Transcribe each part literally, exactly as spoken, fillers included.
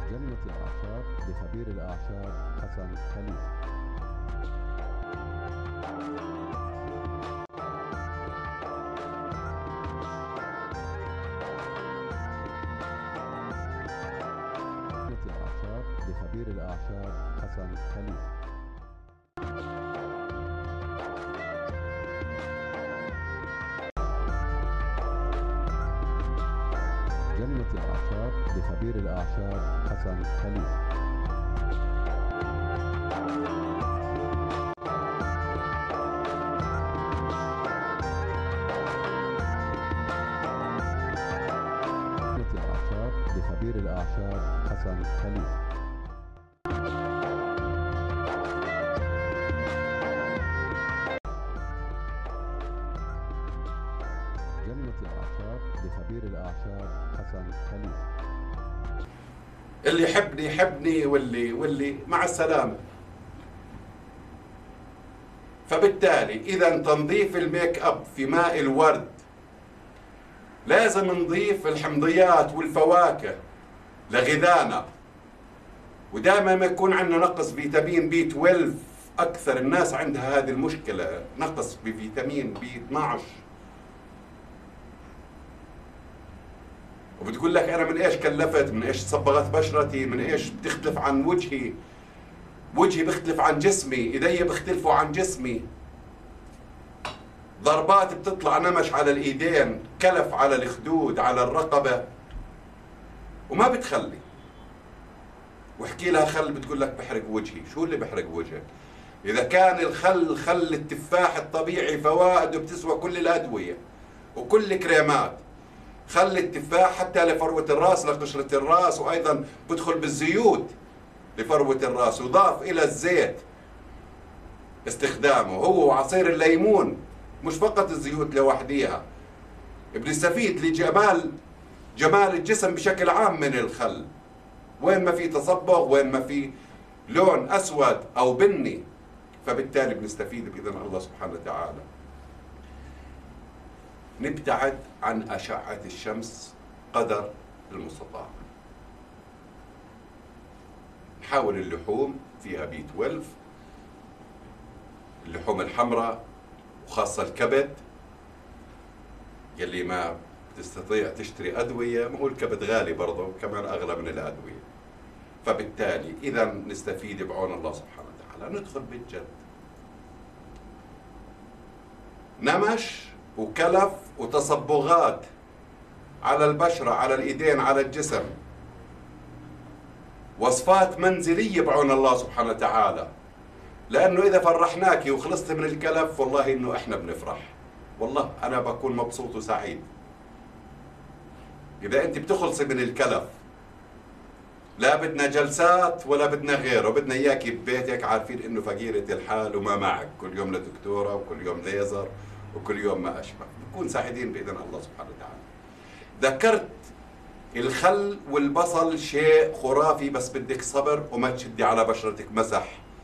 جنة الأعشاب لخبير الأعشاب حسن خليل. جنة الأعشاب لخبير الأعشاب حسن خليل. جنة الأعشاب لخبير الأعشاب حسن خليل. جنة الأعشاب لخبير الأعشاب حسن خليل. جنة الأعشاب لخبير الأعشاب حسن خليل. اللي يحبني يحبني واللي واللي مع السلامة. فبالتالي إذا تنظيف الميك اب في ماء الورد لازم نضيف الحمضيات والفواكه لغذانا، ودائما ما يكون عندنا نقص فيتامين بي اثنا عشر. أكثر الناس عندها هذه المشكلة، نقص بفيتامين بي اثني عشر. وبتقول لك أنا من إيش كلفت، من إيش صبغت بشرتي، من إيش بتختلف عن وجهي، وجهي بيختلف عن جسمي، إيدي بيختلفوا عن جسمي، ضربات بتطلع نمش على الإيدين، كلف على الخدود، على الرقبة، وما بتخلي. واحكي لها خل بتقول لك بحرق وجهي. شو اللي بحرق وجهك؟ إذا كان الخل خل التفاح الطبيعي فوائده بتسوى كل الأدوية وكل كريمات. خل التفاح حتى لفروة الراس، لقشرة الراس، وأيضا بدخل بالزيوت لفروة الراس، وضاف إلى الزيت استخدامه هو وعصير الليمون، مش فقط الزيوت لوحديها. بنستفيد لجمال جمال الجسم بشكل عام من الخل، وين ما في تصبغ، وين ما في لون أسود أو بني، فبالتالي بنستفيد بإذن الله سبحانه وتعالى. نبتعد عن أشعة الشمس قدر المستطاع. نحاول اللحوم فيها بي اثنا عشر، اللحوم الحمراء وخاصة الكبد. يلي ما بتستطيع تشتري أدوية، ما هو الكبد غالي برضه كمان أغلى من الأدوية. فبالتالي إذا نستفيد بعون الله سبحانه وتعالى. ندخل بالجد، نمش وكلف وتصبغات على البشرة، على الإيدين، على الجسم، وصفات منزلية بعون الله سبحانه وتعالى. لأنه إذا فرحناك وخلصت من الكلف، والله إنه إحنا بنفرح، والله أنا بكون مبسوط وسعيد. إذا أنت بتخلصي من الكلف، لا بدنا جلسات ولا بدنا غيره، بدنا إياكي ببيتك عارفين إنه فقيرة الحال وما معك، كل يوم لدكتورة وكل يوم ليزر وكل يوم ما أشبه. نكون سعيدين بإذن الله سبحانه وتعالى. ذكرت الخل والبصل شيء خرافي، بس بدك صبر وما تشدي على بشرتك. مسح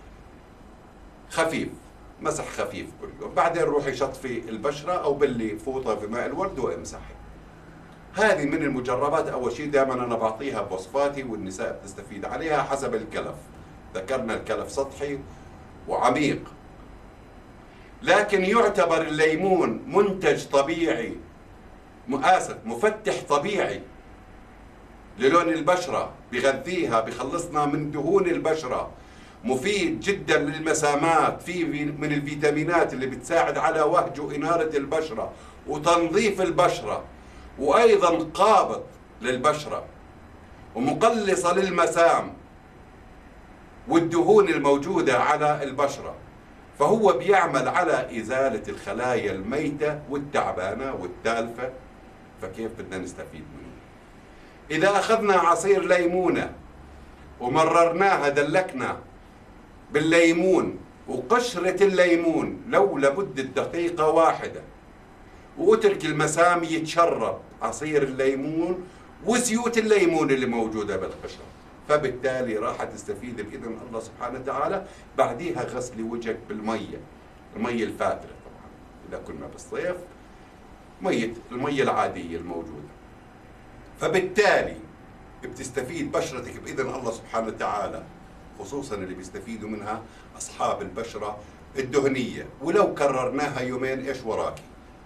خفيف، مسح خفيف كل يوم، بعدين روحي شطفي البشرة أو بلي فوطة في ماء الورد وامسحي. هذه من المجربات. أول شيء دائما أنا بعطيها بوصفاتي والنساء بتستفيد عليها حسب الكلف. ذكرنا الكلف سطحي وعميق، لكن يعتبر الليمون منتج طبيعي، آسف مفتح طبيعي للون البشرة، بغذيها، بخلصنا من دهون البشرة، مفيد جدا للمسامات، فيه من الفيتامينات اللي بتساعد على وهج وإنارة البشرة وتنظيف البشرة، وأيضا قابض للبشرة ومقلصة للمسام والدهون الموجودة على البشرة. فهو بيعمل على إزالة الخلايا الميتة والتعبانة والتالفة. فكيف بدنا نستفيد منه؟ إذا أخذنا عصير ليمونة ومررناها، دلكنا بالليمون وقشرة الليمون لو لمدة دقيقة واحدة، واترك المسام يتشرب عصير الليمون وزيوت الليمون اللي موجودة بالقشرة، فبالتالي راح تستفيد بإذن الله سبحانه وتعالى. بعديها غسل وجهك بالمية، المية الفاترة طبعا إذا كنا بالصيف، مية المية العادية الموجودة. فبالتالي بتستفيد بشرتك بإذن الله سبحانه وتعالى، خصوصا اللي بيستفيدوا منها أصحاب البشرة الدهنية. ولو كررناها يومين إيش وراكي؟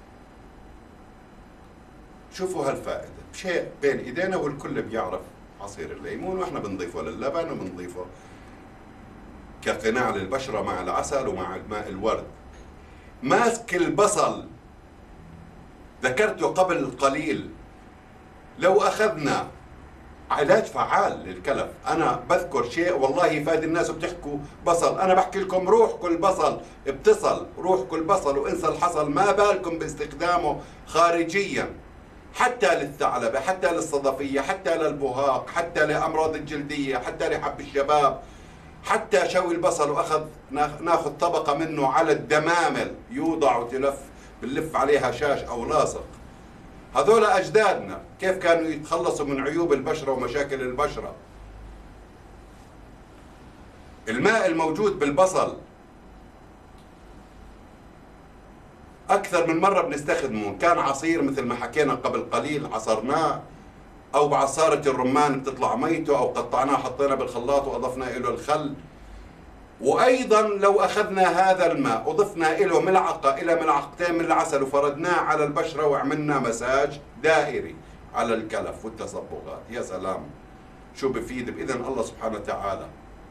شوفوا هالفائدة، شيء بين إيدينا والكل بيعرف عصير الليمون، وإحنا بنضيفه للبن وبنضيفه كقناع للبشرة مع العسل ومع ماء الورد. ماسك البصل ذكرته قبل قليل، لو أخذنا علاج فعال للكلف. أنا بذكر شيء والله يفاد الناس وبتحكوا بصل، أنا بحكي لكم روح كل بصل، بتصل روح كل بصل وانسى الحصل، ما بالكم باستخدامه خارجيا حتى للثعلبة، حتى للصدفية، حتى للبهاق، حتى لأمراض الجلدية، حتى لحب الشباب، حتى شوي البصل وأخذ ناخذ طبقة منه على الدمامل يوضع وتلف بنلف عليها شاش أو لاصق. هذول أجدادنا كيف كانوا يتخلصوا من عيوب البشرة ومشاكل البشرة. الماء الموجود بالبصل أكثر من مرة بنستخدمه، كان عصير مثل ما حكينا قبل قليل عصرناه، أو بعصارة الرمان بتطلع ميته، أو قطعناه حطينا بالخلاط وأضفنا له الخل. وأيضا لو أخذنا هذا الماء وضفنا له ملعقة إلى ملعقتين من العسل وفردناه على البشرة وعملنا مساج دائري على الكلف والتصبغات، يا سلام شو بفيد بإذن الله سبحانه وتعالى.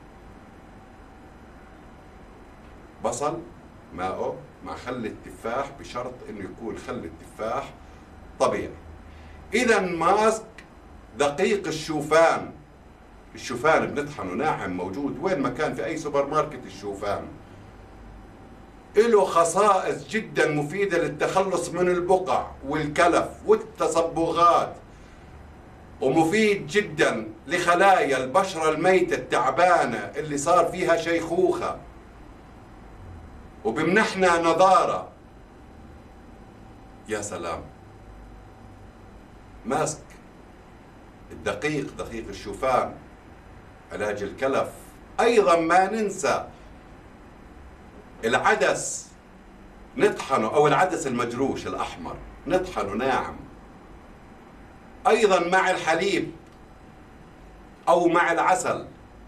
بصل ماءه مع خل التفاح، بشرط انه يكون خل التفاح طبيعي. اذا ماسك دقيق الشوفان، الشوفان بنطحنه ناعم، موجود وين ما كان في اي سوبر ماركت. الشوفان له خصائص جدا مفيدة للتخلص من البقع والكلف والتصبغات، ومفيد جدا لخلايا البشرة الميتة التعبانة اللي صار فيها شيخوخة، وبمنحنا نضارة. يا سلام. ماسك الدقيق دقيق الشوفان علاج الكلف. أيضا ما ننسى العدس، نطحنه، أو العدس المجروش الأحمر نطحنه ناعم، أيضا مع الحليب أو مع العسل،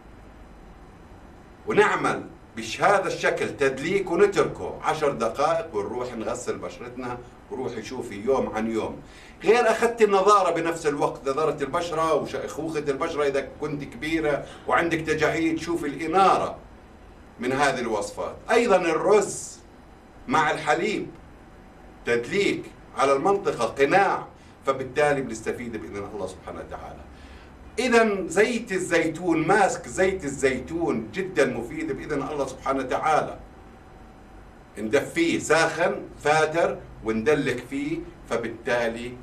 ونعمل بهذا الشكل تدليك ونتركه عشر دقائق ونروح نغسل بشرتنا. وروحي شوفي يوم عن يوم، غير أخذت النضارة بنفس الوقت، نضارة البشرة وشيخوخة البشرة إذا كنت كبيرة وعندك تجاعيد، شوفي الإنارة من هذه الوصفات. أيضا الرز مع الحليب تدليك على المنطقة، قناع، فبالتالي بنستفيد بإذن الله سبحانه وتعالى. إذا زيت الزيتون، ماسك زيت الزيتون جدا مفيد بإذن الله سبحانه وتعالى. ندفيه ساخن فاتر وندلك فيه، فبالتالي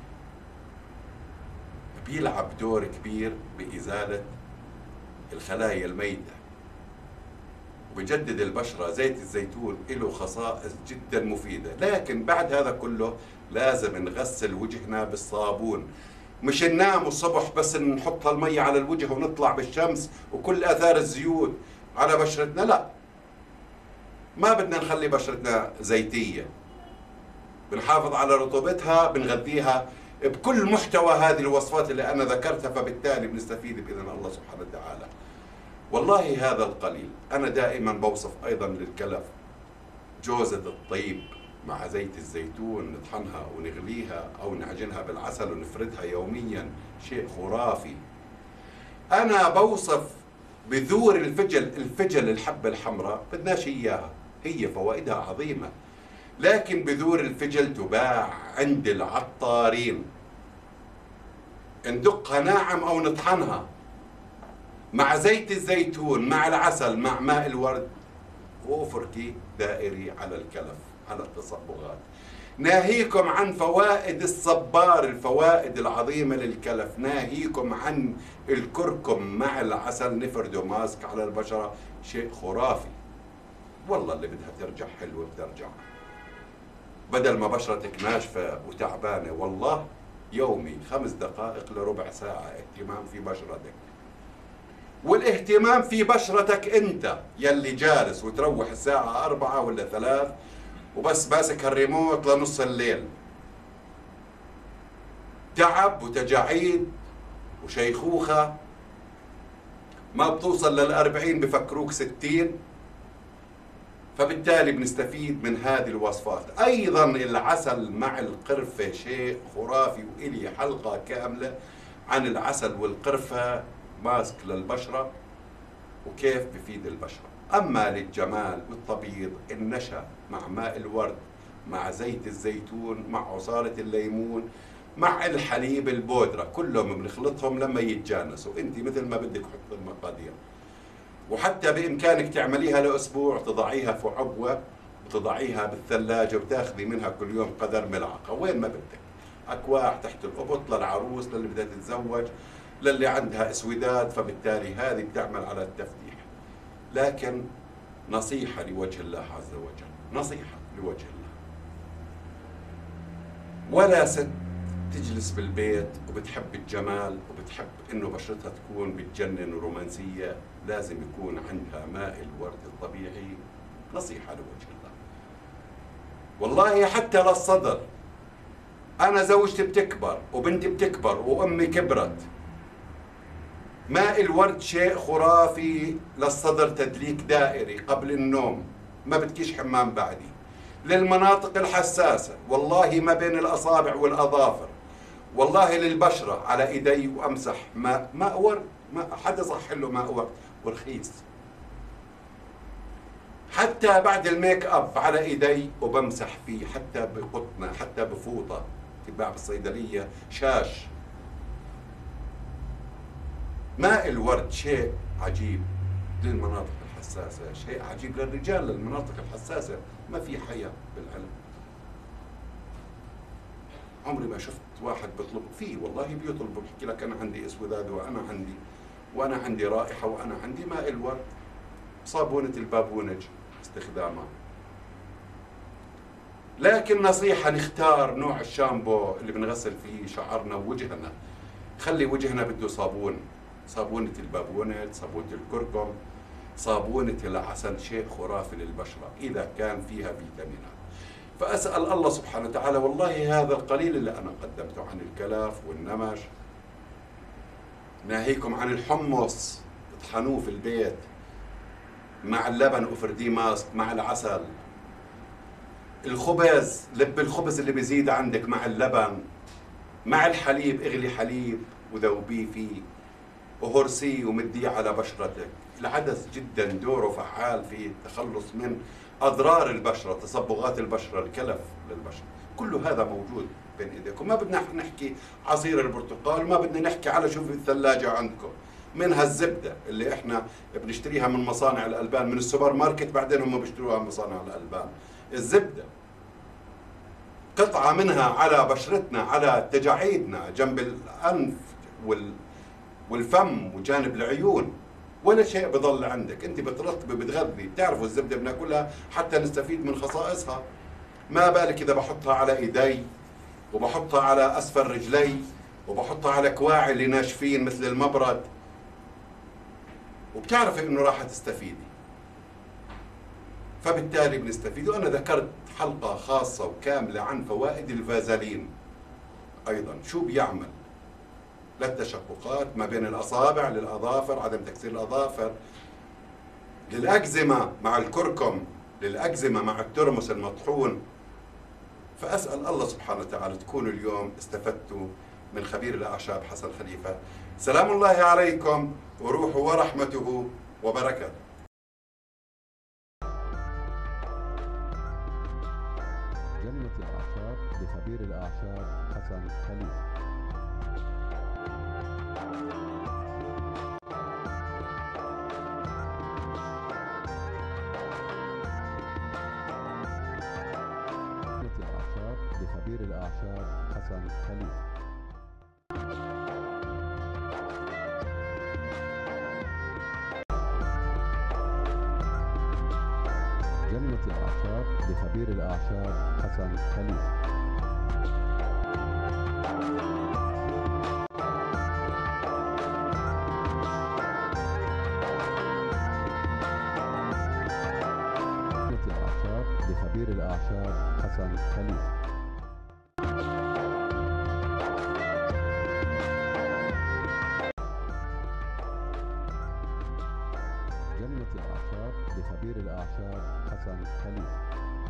بيلعب دور كبير بإزالة الخلايا الميتة وبجدد البشرة. زيت الزيتون له خصائص جدا مفيدة، لكن بعد هذا كله لازم نغسل وجهنا بالصابون، مش ننام الصبح بس نحط المية على الوجه ونطلع بالشمس وكل آثار الزيوت على بشرتنا. لا، ما بدنا نخلي بشرتنا زيتية، بنحافظ على رطوبتها، بنغذيها بكل محتوى هذه الوصفات اللي أنا ذكرتها، فبالتالي بنستفيد بإذن الله سبحانه وتعالى. والله هذا القليل. أنا دائما بوصف أيضا للكلف جوزة الطيب مع زيت الزيتون، نطحنها ونغليها أو نعجنها بالعسل ونفردها يوميا، شيء خرافي. أنا بوصف بذور الفجل، الفجل الحبة الحمراء بدناش إياها، هي فوائدها عظيمة، لكن بذور الفجل تباع عند العطارين، ندقها ناعم أو نطحنها مع زيت الزيتون مع العسل مع ماء الورد، وفركي دائري على الكلف، على التصبغات. ناهيكم عن فوائد الصبار، الفوائد العظيمة للكلف، ناهيكم عن الكركم مع العسل، نفرده ماسك على البشرة، شيء خرافي. والله اللي بدها ترجع حلوة بترجع، بدل ما بشرتك ناشفة وتعبانة، والله يومي خمس دقائق لربع ساعة اهتمام في بشرتك. والاهتمام في بشرتك انت يلي جالس وتروح الساعة أربعة ولا ثلاث وبس ماسك الريموت لنص الليل، تعب وتجاعيد وشيخوخة ما بتوصل للأربعين بفكروك ستين. فبالتالي بنستفيد من هذه الوصفات. أيضا العسل مع القرفة شيء خرافي، وإلي حلقة كاملة عن العسل والقرفة ماسك للبشرة وكيف بفيد البشرة. أما للجمال والتبييض النشا مع ماء الورد مع زيت الزيتون مع عصارة الليمون مع الحليب البودرة، كلهم بنخلطهم لما يتجانسوا. انت مثل ما بدك حط المقادير، وحتى بإمكانك تعمليها لأسبوع، تضعيها في عبوة وتضعيها بالثلاجة وتاخذي منها كل يوم قدر ملعقة وين ما بدك. أكواع تحت القبط للعروس، للي بدها تتزوج، للي عندها اسوداد، فبالتالي هذه بتعمل على التفتيح. لكن نصيحة لوجه الله عز وجل، نصيحة لوجه الله، ولا ست تجلس بالبيت وبتحب الجمال وبتحب انه بشرتها تكون بتجنن ورومانسية لازم يكون عندها ماء الورد الطبيعي. نصيحة لوجه الله، والله حتى للصدر. انا زوجتي بتكبر وبنتي بتكبر وامي كبرت، ماء الورد شيء خرافي للصدر، تدليك دائري قبل النوم، ما بدكيش حمام بعدي. للمناطق الحساسة والله ما بين الأصابع والأظافر، والله للبشرة على إيدي وأمسح ماء ماء ورد. ما حدا صح له ماء ورد ورخيص. حتى بعد الميك اب على إيدي وبمسح فيه، حتى بقطنة حتى بفوطة تتباع بالصيدلية شاش. ماء الورد شيء عجيب للمناطق الحساسة، شيء عجيب للرجال للمناطق الحساسة. ما في حياة بالعلم. عمري ما شفت واحد بيطلب فيه، والله بيطلب بحكي لك أنا عندي اسوداد وأنا عندي وأنا عندي رائحة وأنا عندي ماء الورد. صابونة البابونج استخدامها. لكن نصيحة نختار نوع الشامبو اللي بنغسل فيه شعرنا ووجهنا. خلي وجهنا بده صابون، صابونة البابونج، صابونة الكركم، صابونة العسل، شيء خرافي للبشرة إذا كان فيها فيتامينات. فأسأل الله سبحانه وتعالى، والله هذا القليل اللي أنا قدمته عن الكلف والنمش، ناهيكم عن الحمص اطحنوه في البيت مع اللبن وفرديه ماسك مع العسل. الخبز، لب الخبز اللي بيزيد عندك مع اللبن مع الحليب، اغلي حليب وذوبيه فيه وهرسيه ومديه على بشرتك. العدس جدا دوره فعال في التخلص من أضرار البشرة، تصبغات البشرة، الكلف للبشرة، كل هذا موجود بين ايديكم. ما بدنا نحكي عصير البرتقال، ما بدنا نحكي على شو في الثلاجة عندكم، منها الزبدة اللي احنا بنشتريها من مصانع الألبان من السوبر ماركت، بعدين هم بيشتروها من مصانع الألبان. الزبدة قطعة منها على بشرتنا، على تجاعيدنا جنب الأنف وال والفم وجانب العيون، ولا شيء بضل عندك. انت بترطبي بتغذي، بتعرفوا الزبده بناكلها حتى نستفيد من خصائصها. ما بالك اذا بحطها على ايدي وبحطها على اسفل رجلي وبحطها على كواعي اللي ناشفين مثل المبرد، وبتعرفي انه راح تستفيدي. فبالتالي بنستفيد. وانا ذكرت حلقه خاصه وكامله عن فوائد الفازلين ايضا، شو بيعمل للتشققات ما بين الأصابع، للأظافر، عدم تكسير الأظافر، للأكزيما مع الكركم، للأكزيما مع الترمس المطحون. فأسأل الله سبحانه وتعالى تكونوا اليوم استفدتوا من خبير الأعشاب حسن خليفة. سلام الله عليكم وروحه ورحمته وبركاته. جنة الأعشاب بخبير الأعشاب حسن خليفة. بخبير الأعشاب حسن خليفة. جنة الأعشاب بخبير الأعشاب حسن خليفة. جنة الأعشاب بخبير الأعشاب حسن خليفة. جنة الأعشاب لخبير الأعشاب حسن خليل.